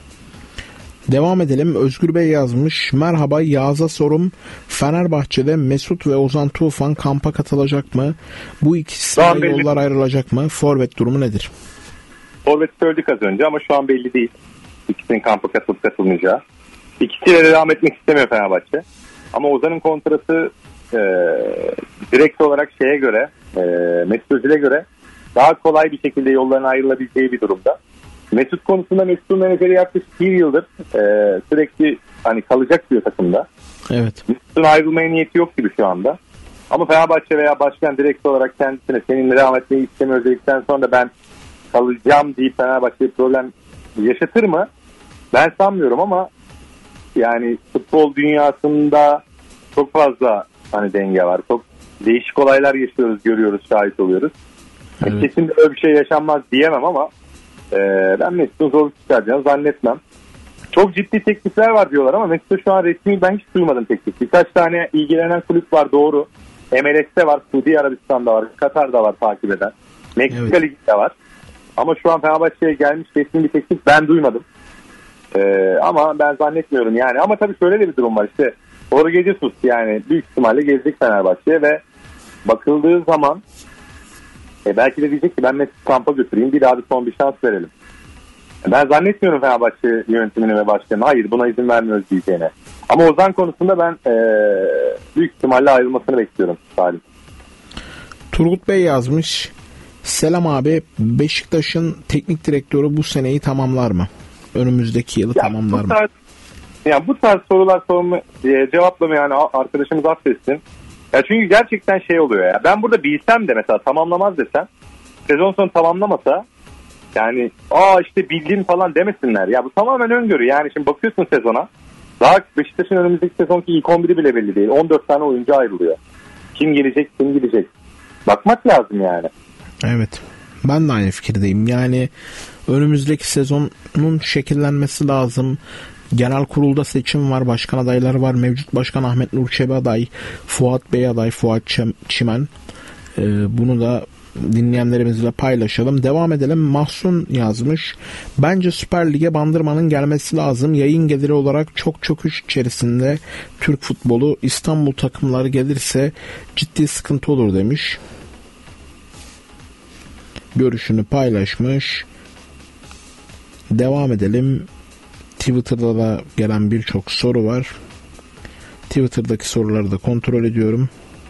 S4: Devam edelim. Özgür Bey yazmış. Merhaba, Yağız'a sorum. Fenerbahçe'de Mesut ve Ozan Tufan kampa katılacak mı? Bu ikisiyle yollar ayrılacak mı? Forvet durumu nedir?
S5: Forvet söyledik az önce ama şu an belli değil. İkisinin kampa katılıp katılmayacağı. İkisiyle de devam etmek istemiyor Fenerbahçe. Ama Ozan'ın kontratı e, direkt olarak şeye göre, e, Mesut Özil'e göre daha kolay bir şekilde yollarına ayrılabileceği bir durumda. Mesut konusunda Mesut'un menajeri yaklaşık bir yıldır e, sürekli hani kalacak diyor takımda.
S4: Evet.
S5: Mesut'un ayrılmaya niyeti yok gibi şu anda. Ama Fenerbahçe veya başkan direkt olarak kendisine seninle devam etmeyi istemiyor dedikten sonra da ben kalacağım deyip Fenerbahçe'ye problem yaşatır mı? Ben sanmıyorum ama yani futbol dünyasında çok fazla hani denge var. Çok değişik olaylar yaşıyoruz, görüyoruz, şahit oluyoruz. Evet. Kesin böyle bir şey yaşanmaz diyemem ama e, ben Mesut'un zorluk çıkaracağını zannetmem. Çok ciddi teklifler var diyorlar ama Mesut'ta şu an resmi ben hiç duymadım teklif. Birkaç tane ilgilenen kulüp var, doğru. M L S'te var, Suudi Arabistan'da var, Katar'da var takip eden. Meksika evet. Ligi'de var. Ama şu an Fenerbahçe'ye gelmiş resmi bir teklif ben duymadım. Ee, ama ben zannetmiyorum yani. Ama tabii şöyle de bir durum var işte. Jorge Jesus yani büyük ihtimalle gelecek Fenerbahçe'ye ve bakıldığı zaman e, belki de diyecek ki ben Mesut kampa götüreyim, bir daha bir son bir şans verelim. Ben zannetmiyorum Fenerbahçe yönetimine ve başkanına hayır buna izin vermiyoruz diyeceğine. Ama Ozan konusunda ben e, büyük ihtimalle ayrılmasını bekliyorum Salim.
S4: Turgut Bey yazmış. Selam abi, Beşiktaş'ın teknik direktörü bu seneyi tamamlar mı? Önümüzdeki yılı ya tamamlar mı? Tarz,
S5: yani bu tarz sorular sorma, e, cevaplama yani arkadaşımız affetsin. Ya çünkü gerçekten şey oluyor ya. Ben burada bilsem de mesela tamamlamaz desem sezon sonu tamamlamasa yani aa işte bildiğim falan demesinler. Ya bu tamamen öngörü. Yani şimdi bakıyorsun sezona. Daha Beşiktaş'ın önümüzdeki sezonki ilk on biri bile belli değil. on dört tane oyuncu ayrılıyor. Kim gelecek, kim gidecek. Bakmak lazım yani.
S4: Evet. Ben de aynı fikirdeyim. Yani önümüzdeki sezonun şekillenmesi lazım. Genel kurulda seçim var. Başkan adayları var. Mevcut başkan Ahmet Nur Çebi aday. Fuat Bey aday. Fuat Çimen. Ee, bunu da dinleyenlerimizle paylaşalım. Devam edelim. Mahsun yazmış. Bence Süper Lig'e Bandırma'nın gelmesi lazım. Yayın geliri olarak çok çöküş içerisinde Türk futbolu. İstanbul takımları gelirse ciddi sıkıntı olur demiş. Görüşünü paylaşmış. Devam edelim. Twitter'da da gelen birçok soru var. Twitter'daki soruları da kontrol ediyorum.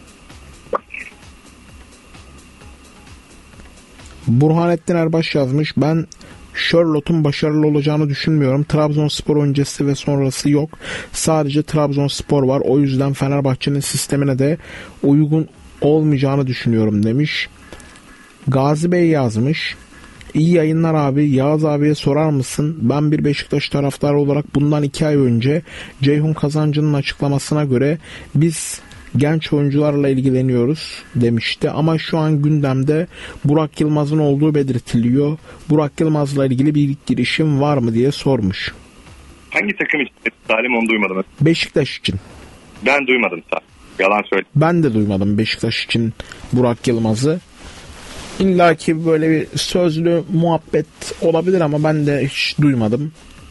S4: Burhanettin Erbaş yazmış. Ben Charlotte'un başarılı olacağını düşünmüyorum. Trabzonspor öncesi ve sonrası yok. Sadece Trabzonspor var. O yüzden Fenerbahçe'nin sistemine de uygun olmayacağını düşünüyorum demiş. Gazi Bey yazmış. İyi yayınlar abi. Yağız abiye sorar mısın? Ben bir Beşiktaş taraftarı olarak bundan iki ay önce Ceyhun Kazancı'nın açıklamasına göre biz genç oyuncularla ilgileniyoruz demişti. Ama şu an gündemde Burak Yılmaz'ın olduğu belirtiliyor. Burak Yılmaz'la ilgili bir girişim var mı diye sormuş.
S5: Hangi takım için Salim, onu duymadım.
S4: Beşiktaş için.
S5: Ben duymadım Salim. Yalan söyle.
S4: Ben de duymadım Beşiktaş için Burak Yılmaz'ı. İlla ki böyle bir sözlü muhabbet olabilir ama ben de hiç duymadım.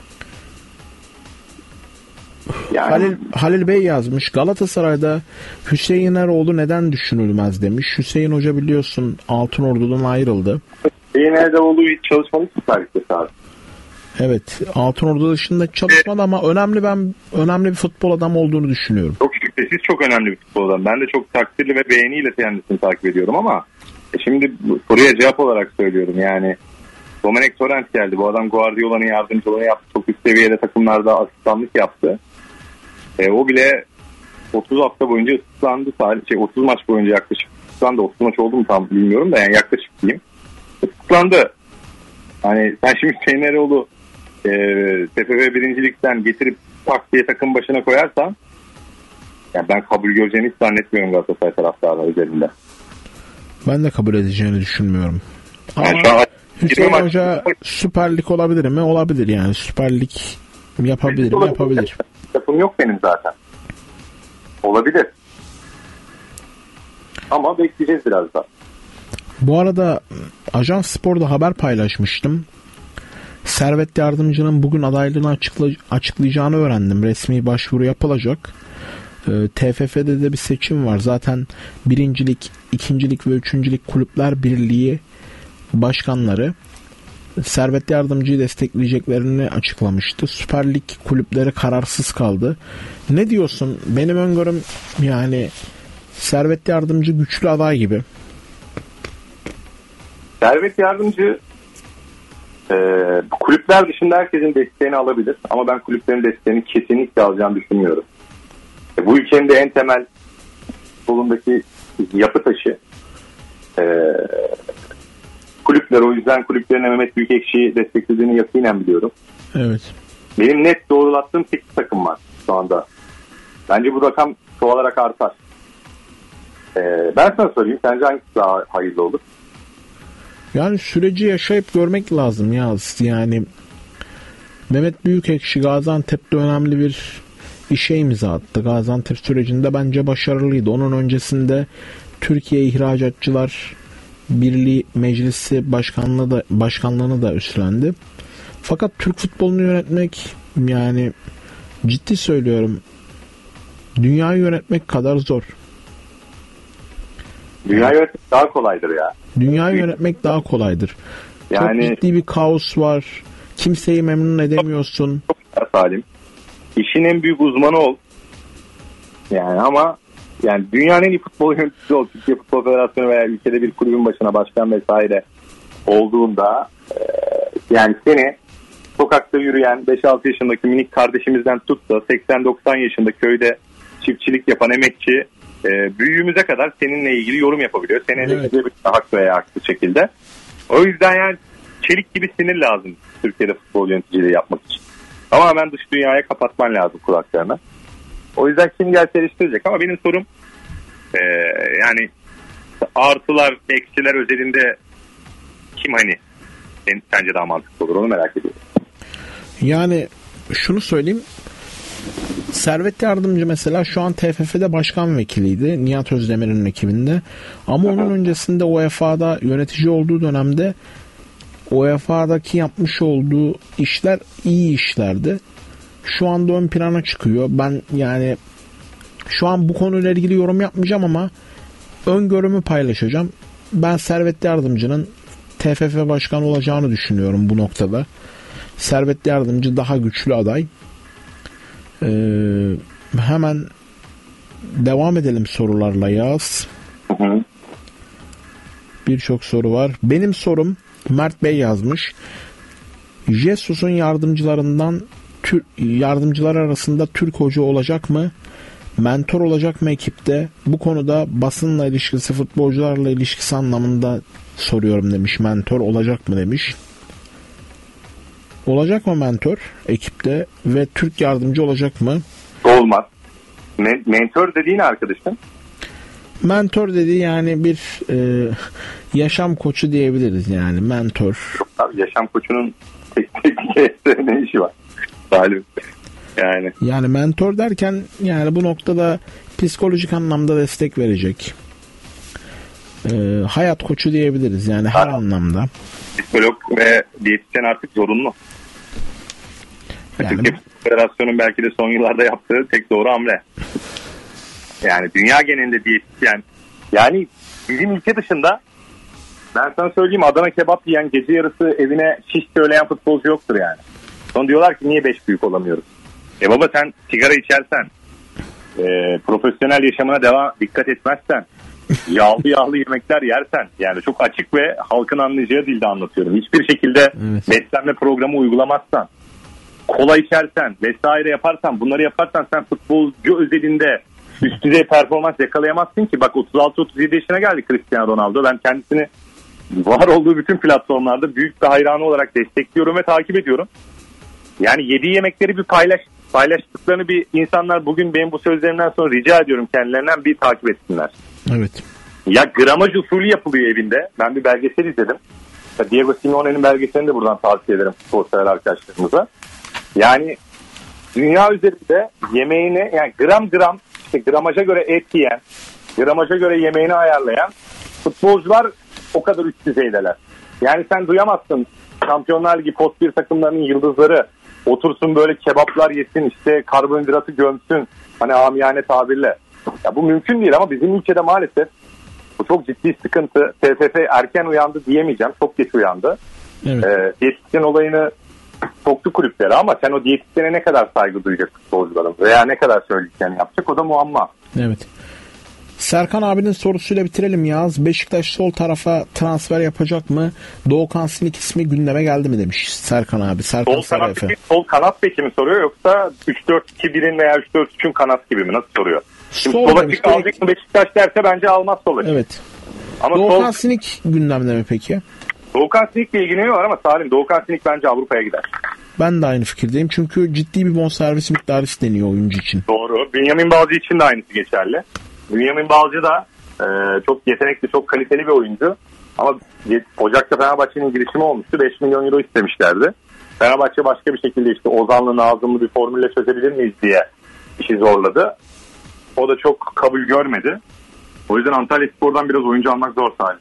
S4: Yani... Halil, Halil Bey yazmış. Galatasaray'da Hüseyin Eroğlu neden düşünülmez demiş. Hüseyin Hoca biliyorsun Altınordu'dan ayrıldı.
S5: Hüseyin Eroğlu hiç çalışmadı ki tarihte abi.
S4: Evet, Altınordu dışında çalışmadı ama önemli ben önemli bir futbol adam olduğunu düşünüyorum.
S5: Çok şüphesiz çok önemli bir futbol adam. Ben de çok takdirli ve beğeniyle kendisini takip ediyorum ama e şimdi soruya cevap olarak söylüyorum yani. Domenech Torrent geldi. Bu adam Guardiola'nın yardımcılığını yaptı. Çok üst seviyede takımlarda asistanlık yaptı. E, o bile otuz hafta boyunca ıslıklandı. Şey, otuz maç boyunca yaklaşık ıslıklandı. otuz maç oldu mu tam bilmiyorum da yani yaklaşık diyeyim. Islıklandı. Hani sen şimdi Hüseyin Eroğlu e, T F F birincilikten getirip tak diye takım başına koyarsan yani ben kabul göreceğini hiç zannetmiyorum Galatasaray taraftarı üzerinde.
S4: Ben de kabul edeceğini düşünmüyorum. Ama
S5: yani şu an
S4: Hüseyin Hoca Süper Lig olabilir mi? Olabilir yani. Süper Lig yapabilir mi? Yapabilir.
S5: Takım yok benim zaten. Olabilir. Ama bekleyeceğiz biraz daha.
S4: Bu arada Ajans Spor'da haber paylaşmıştım. Servet Yardımcı'nın bugün adaylığını açıkla, açıklayacağını öğrendim. Resmi başvuru yapılacak. Ee, T F F'de de bir seçim var. Zaten birincilik, ikincilik ve üçüncülük kulüpler birliği başkanları Servet Yardımcı'yı destekleyeceklerini açıklamıştı. Süper Lig kulüpleri kararsız kaldı. Ne diyorsun? Benim öngörüm yani Servet Yardımcı güçlü aday gibi.
S5: Servet Yardımcı e, kulüpler dışında herkesin desteğini alabilir. Ama ben kulüplerin desteğini kesinlikle alacağını düşünmüyorum. E, bu ülkenin de en temel solundaki yapı taşı e, kulüpler. O yüzden kulüplerine Mehmet Büyükekşi'yi desteklediğini yakinen biliyorum.
S4: Evet. Benim
S5: net doğrulattığım sekiz takım var şu anda. Bence bu rakam çoğalarak artar. Ee, ben sana sorayım. Sence hangisi daha hayırlı olur?
S4: Yani süreci yaşayıp görmek lazım ya. Yani Mehmet Büyükekşi Gaziantep'te önemli bir işe imza attı. Gaziantep sürecinde bence başarılıydı. Onun öncesinde Türkiye İhracatçılar Birliği Meclisi başkanlığı da başkanlığını da üstlendi. Fakat Türk futbolunu yönetmek yani ciddi söylüyorum dünyayı yönetmek kadar zor.
S5: Dünya yönetmek daha kolaydır ya.
S4: Dünyayı yönetmek daha kolaydır. Yani çok ciddi bir kaos var. Kimseyi memnun edemiyorsun.
S5: Çok Salim. İşin en büyük uzmanı ol. Yani ama yani dünyanın en iyi futbol yöneticisi ol. Türkiye Futbol Federasyonu veya ülkede bir kulübün başına başkan vesaire olduğunda e, yani seni sokakta yürüyen beş altı yaşındaki minik kardeşimizden tut da seksen doksan yaşında köyde çiftçilik yapan emekçi e, büyüğümüze kadar seninle ilgili yorum yapabiliyor. Seninle
S4: Evet.
S5: ilgili haklı veya haksız şekilde. O yüzden yani çelik gibi sinir lazım Türkiye'de futbol yöneticiliği yapmak için. Tamamen dış dünyaya kapatman lazım kulaklarını. O yüzden kim gelse eleştirecek ama benim sorum e, yani artılar, eksiler özelinde kim hani sence daha mantıklı olur onu merak ediyorum.
S4: Yani şunu söyleyeyim. Servet Yardımcı mesela şu an T F F'de başkan vekiliydi. Nihat Özdemir'in ekibinde. Ama onun öncesinde U E F A'da yönetici olduğu dönemde U E F A'daki yapmış olduğu işler iyi işlerdi. Şu anda ön plana çıkıyor. Ben yani şu an bu konuyla ilgili yorum yapmayacağım ama öngörümü paylaşacağım. Ben Servet Yardımcı'nın T F F başkanı olacağını düşünüyorum bu noktada. Servet Yardımcı daha güçlü aday. Ee, hemen devam edelim sorularla Yaz. Birçok soru var. Benim sorum Mert Bey yazmış. Jesus'un yardımcılarından tür, yardımcılar arasında Türk hoca olacak mı? Mentor olacak mı ekipte? Bu konuda basınla ilişkisi, futbolcularla ilişkisi anlamında soruyorum demiş. Mentor olacak mı demiş. Olacak mı mentor ekipte ve Türk yardımcı olacak mı?
S5: Olmaz. Men- mentor dediğin arkadaşın?
S4: Mentor dediği yani bir e, yaşam koçu diyebiliriz yani mentor.
S5: Abi yaşam koçunun teknik ne işi var? Salim. Yani.
S4: Yani mentor derken yani bu noktada psikolojik anlamda destek verecek. E, hayat koçu diyebiliriz yani her ha. anlamda.
S5: Psikolog ve diyetisyen artık zorunlu. Yani, Türkiye Federasyonu'nun belki de son yıllarda yaptığı tek doğru hamle. Yani dünya genelinde diyetisyen. Yani bizim ülke dışında ben sana söyleyeyim Adana kebap yiyen gece yarısı evine şiş söyleyen futbolcu yoktur yani. Sonra diyorlar ki niye beş büyük olamıyoruz? E baba sen sigara içersen, e, profesyonel yaşamına devam dikkat etmezsen, yağlı yağlı yemekler yersen yani çok açık ve halkın anlayacağı dilde anlatıyorum. Hiçbir şekilde evet. beslenme programı uygulamazsan, kola içersen vesaire yaparsan bunları yaparsan sen futbolcu özelinde üst düzey performans yakalayamazsın ki. Bak otuz altı otuz yedi yaşına geldi Cristiano Ronaldo. Ben kendisini var olduğu bütün platformlarda büyük bir hayranı olarak destekliyorum ve takip ediyorum. Yani yediği yemekleri bir paylaş, paylaştıklarını bir insanlar bugün benim bu sözlerimden sonra rica ediyorum kendilerinden bir takip etsinler.
S4: Evet.
S5: Ya gramaj usulü yapılıyor evinde. Ben bir belgesel izledim. Diego Simeone'nin belgeselini de buradan tavsiye ederim sporsever arkadaşlarımıza. Yani dünya üzerinde yemeğini yani gram gram işte gramaja göre et yiyen, gramaja göre yemeğini ayarlayan futbolcular o kadar üst düzeydeler. Yani sen duyamazsın Şampiyonlar Ligi post bir takımlarının yıldızları otursun böyle kebaplar yesin işte karbonhidratı gömsün hani amiyane tabirle. Ya bu mümkün değil ama bizim ülkede maalesef bu çok ciddi sıkıntı. T F F erken uyandı diyemeyeceğim. Çok geç uyandı. Evet. Ee, diyetisyen olayını soktu kulüplere ama sen o diyetisyene ne kadar saygı duyacak futbolcuların veya ne kadar söylediklerini yapacak o da muamma.
S4: Evet. Serkan abinin sorusuyla bitirelim Yaz. Beşiktaş sol tarafa transfer yapacak mı? Doğukan Sinik ismi gündeme geldi mi demiş Serkan abi. Serkan
S5: sol, kanat mi, sol kanat peki mi soruyor yoksa üç dört iki birin veya üç dört üçün kanat gibi mi? Nasıl soruyor? Şimdi sol sola çık alacak mı Beşiktaş derse bence almaz sola.
S4: Evet.
S5: Ama
S4: Doğukan
S5: sol...
S4: Sinik gündemde mi peki?
S5: Doğukan Sinik'le ilgileniyor var ama Salim Doğukan Sinik bence Avrupa'ya gider.
S4: Ben de aynı fikirdeyim. Çünkü ciddi bir bonservis miktarı isteniyor oyuncu için.
S5: Doğru. Bünyamin Balcı için de aynısı geçerli. Bünyamin Balcı da e, çok yetenekli, çok kaliteli bir oyuncu. Ama Ocak'ta Fenerbahçe'nin girişimi olmuştu. beş milyon euro istemişlerdi. Fenerbahçe başka bir şekilde işte Ozan'lı, Nazım'lı bir formülle çözebilir miyiz diye işi zorladı. O da çok kabul görmedi. O yüzden Antalyaspor'dan biraz oyuncu almak zor sadece.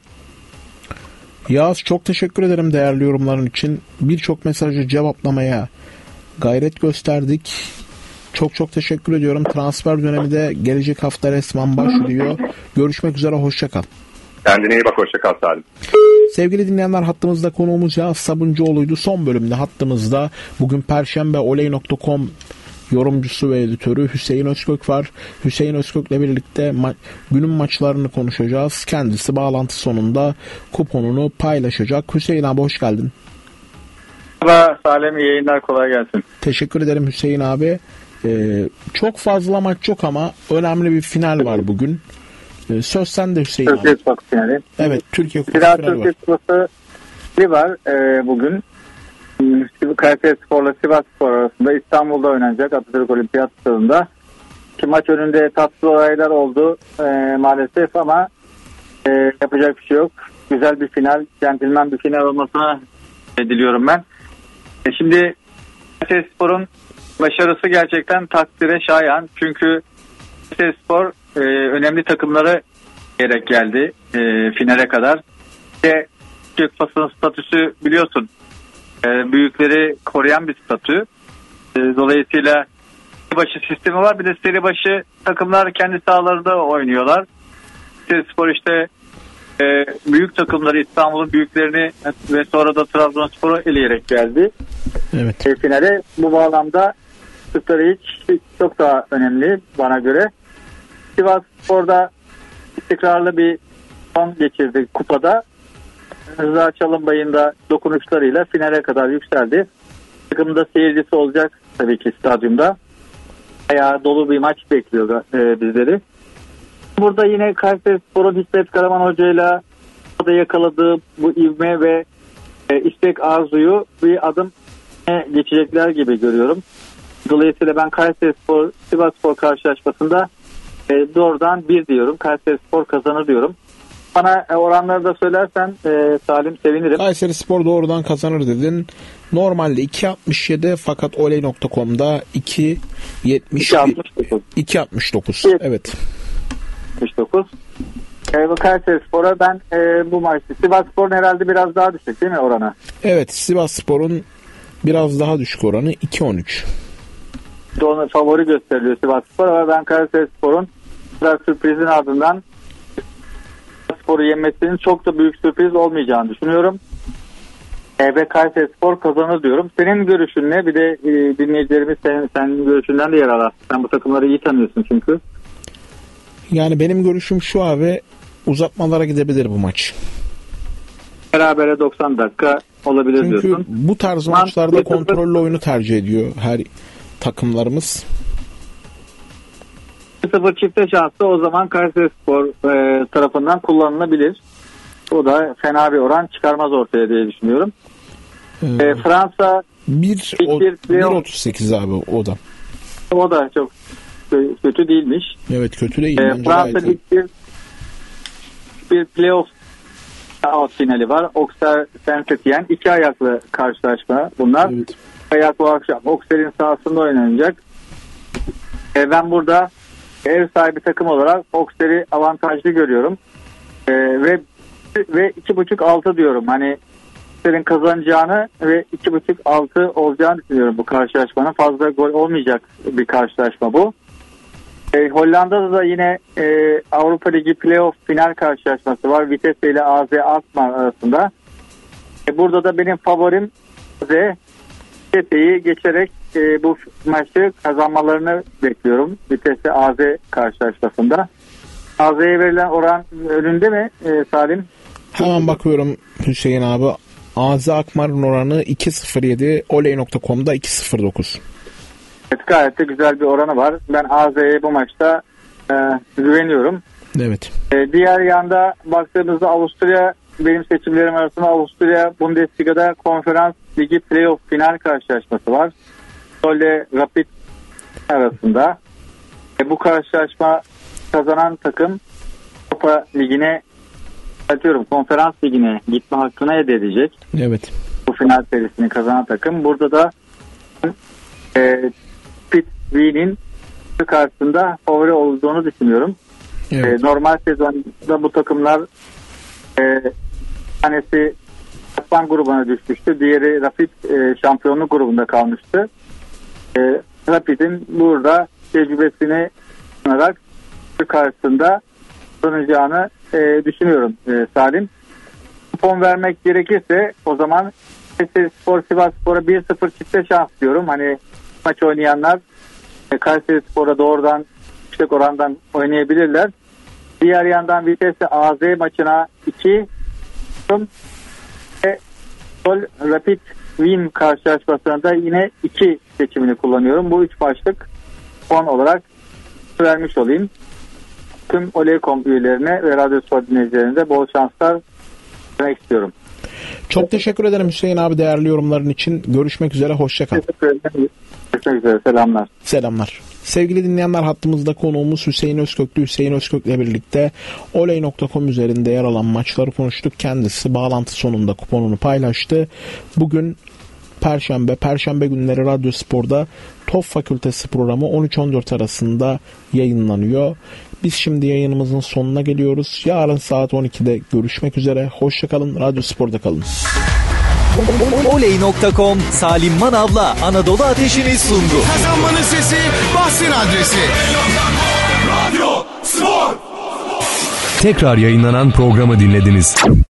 S4: Yağız çok teşekkür ederim değerli yorumların için. Birçok mesajı cevaplamaya gayret gösterdik. Çok çok teşekkür ediyorum. Transfer dönemi de gelecek hafta resmen başlıyor. Görüşmek üzere, hoşça kal.
S5: Kendine iyi bak, hoşça kal Salim.
S4: Sevgili dinleyenler, hattımızda konuğumuz Yağız Sabuncuoğlu'ydu. Son bölümde hattımızda bugün Perşembe oley nokta com yorumcusu ve editörü Hüseyin Özkök var. Hüseyin Özkök'le birlikte ma- günün maçlarını konuşacağız. Kendisi bağlantı sonunda kuponunu paylaşacak. Hüseyin abi hoş geldin.
S7: Merhaba Salim, iyi yayınlar, kolay gelsin.
S4: Teşekkür ederim Hüseyin abi. Ee, çok fazla maç yok ama önemli bir final var bugün. Ee, söz sende Hüseyin
S7: Türkiye
S4: abi.
S7: Kupası finali.
S4: Evet, Türkiye Kupası
S7: Bir daha
S4: finali
S7: Türkiye
S4: var.
S7: Kupası var e, bugün. Kayseri Spor'la Sivas Spor arasında İstanbul'da oynanacak Atatürk Olimpiyat Stadında. İki maç önünde tatsız olaylar oldu e, maalesef ama e, yapacak bir şey yok. Güzel bir final, centilmen bir final olmasını diliyorum ben. E, şimdi Kayseri Spor'un başarısı gerçekten takdire şayan. Çünkü Kayseri Spor e, önemli takımları gerek geldi e, finale kadar. Ve Türkiye Kupası'nın statüsü biliyorsun e, büyükleri koruyan bir statü. E, dolayısıyla seri başı sistemi var. Bir de seri başı takımlar kendi sahalarında oynuyorlar. Kayseri Spor işte e, büyük takımları, İstanbul'un büyüklerini ve sonra da Trabzonspor'u eleyerek geldi.
S4: Evet.
S7: E, finale. Bu bağlamda Süper Lig çok daha önemli bana göre. Sivas Spor'da istikrarlı bir son geçirdi kupada. Rıza Çalınbay'ın da dokunuşlarıyla finale kadar yükseldi. Takımda seyircisi olacak tabii ki stadyumda. Bayağı dolu bir maç bekliyor e, bizleri. Burada yine Kayseri Spor'un Hikmet Karaman Hoca'yla da yakaladığı bu ivme ve e, istek arzuyu bir adım geçecekler gibi görüyorum. Dolayısıyla ben Kayseri Spor Sivas Spor karşılaşmasında e, doğrudan bir diyorum. Kayseri Spor kazanır diyorum. Bana e, oranları da söylersen e, Salim sevinirim.
S4: Kayseri Spor doğrudan kazanır dedin. Normalde iki altmış yedi fakat oley nokta com'da iki yetmiş iki altmış dokuz. Evet.
S7: altmış dokuz. E, Kayseri Spor'a ben e, bu maçta Sivas Spor'un herhalde biraz daha düşük değil mi oranı?
S4: Evet, Sivas Spor'un biraz daha düşük oranı iki on üç.
S7: Onu favori gösteriliyor Sivas Spor ama ben Kayseri Spor'un biraz sürprizin ardından Spor'u yenmesinin çok da büyük sürpriz olmayacağını düşünüyorum. E, ve Kayseri Spor kazanır diyorum. Senin görüşün ne? Bir de e, dinleyicilerimiz senin, senin görüşünden de yer alır. Sen bu takımları iyi tanıyorsun çünkü.
S4: Yani benim görüşüm şu abi, uzatmalara gidebilir bu maç.
S7: Berabere doksan dakika olabilir
S4: Çünkü
S7: diyorsun.
S4: bu tarz
S7: Man-
S4: maçlarda kontrollü oyunu tercih ediyor her takımlarımız.
S7: sıfır çifte şansı o zaman Kayseri Spor e, tarafından kullanılabilir. O da fena bir oran çıkarmaz ortaya diye düşünüyorum.
S4: Ee,
S7: E, Fransa
S4: bir bir otuz sekiz abi o da.
S7: o da çok kötü değilmiş.
S4: Evet, kötü değil.
S7: E, Fransa bir, bir, bir playoff out finali var. Auxerre Saint-Étienne. İki ayaklı karşılaşma bunlar.
S4: Evet.
S7: Ayak bu akşam Auxerre'in sahasında oynanacak. E, ben burada ev sahibi takım olarak Auxerre'i avantajlı görüyorum. E, ve ve iki buçuk altı diyorum. Hani Auxerre'in kazanacağını ve iki buçuk altı olacağını düşünüyorum bu karşılaşmanın. Fazla gol olmayacak bir karşılaşma bu. E, Hollanda'da da yine e, Avrupa Ligi playoff final karşılaşması var. Vitesse ile A Z Alkmaar arasında. E, burada da benim favorim A Z Vitesse'yi geçerek e, bu maçı kazanmalarını bekliyorum. Vitesse A Z karşılaşmasında. A Z'ye verilen oran önünde mi e, Salim?
S4: Hemen bakıyorum Hüseyin abi. A Z Alkmaar'ın oranı iki sıfır yedi, oley nokta com'da iki sıfır dokuz.
S7: Evet, gayet de güzel bir oranı var. Ben A Z'ye bu maçta e, güveniyorum.
S4: Evet.
S7: E, diğer yanda baktığımızda Avusturya, benim seçimlerim arasında Avusturya Bundesliga'da Konferans Ligi playoff final karşılaşması var. Böyle Rapid arasında. E, bu karşılaşma kazanan takım Avrupa Ligi'ne atıyorum Konferans Ligi'ne gitme hakkını elde edecek.
S4: Evet.
S7: Bu final serisini kazanan takım. Burada da e, Pitt Wien'in karşısında favori olduğunu düşünüyorum.
S4: Evet.
S7: E, normal sezonda bu takımlar e, tanesi Aslan grubuna düşmüştü. Diğeri Rapid e, şampiyonluk grubunda kalmıştı. E, Rapid'in burada tecrübesini kullanarak karşısında kazanacağını e, düşünüyorum e, Salim. Kupon vermek gerekirse o zaman Kayseri Spor Sivas Spor'a bir sıfır çifte şans diyorum. Hani maç oynayanlar e, Kayseri Spor'a doğrudan yüksek orandan oynayabilirler. Diğer yandan Vitesse A Z maçına iki ve Sol Rapid Wien karşılaşmasında yine iki seçimini kullanıyorum. Bu üç başlık on olarak vermiş olayım. tüm Oley nokta com üyelerine ve Radyo Spor dinleyicilerine de bol şanslar demek istiyorum.
S4: Çok teşekkür ederim Hüseyin abi değerli yorumların için. Görüşmek üzere, hoşça kal.
S7: Teşekkür ederim. Görüşmek üzere, selamlar.
S4: Selamlar. Sevgili dinleyenler, hattımızda konuğumuz Hüseyin Özköklü. Hüseyin Özkök'le birlikte Oley nokta com üzerinde yer alan maçları konuştuk. Kendisi bağlantı sonunda kuponunu paylaştı. Bugün Perşembe, Perşembe günleri Radyo Spor'da T O F Fakültesi programı on üç on dört arasında yayınlanıyor. Biz şimdi yayınımızın sonuna geliyoruz. Yarın saat on ikide görüşmek üzere. Hoşçakalın, Radyo Spor'da kalın.
S2: Oley nokta com Salim Manav'la Anadolu Ateşi'ni sundu.
S3: Kazanmanın sesi, bahsin adresi. Radyo Spor.
S1: Tekrar yayınlanan programı dinlediniz.